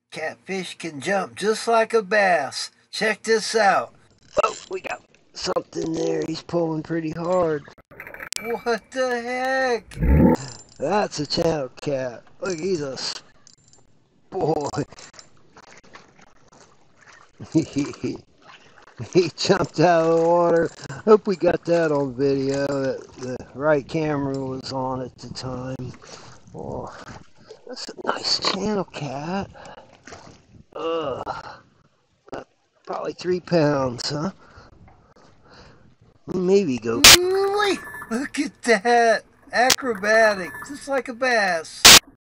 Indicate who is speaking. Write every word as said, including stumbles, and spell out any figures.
Speaker 1: Catfish can jump just like a bass. Check this out.
Speaker 2: Oh, we got something there. He's pulling pretty hard.
Speaker 1: What the heck?
Speaker 2: That's a channel cat. Look, he's a boy. He jumped out of the water. Hope we got that on video. That the right camera was on at the time. Oh, that's a nice channel cat. Ugh. Probably three pounds, huh? Maybe go.
Speaker 1: Wait, look at that. Acrobatic, just like a bass.